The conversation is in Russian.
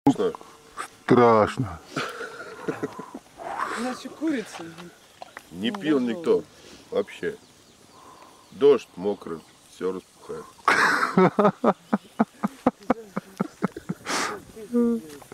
Страшно. Иначе курица. Не пил никто вообще. Дождь мокрый, все распухает.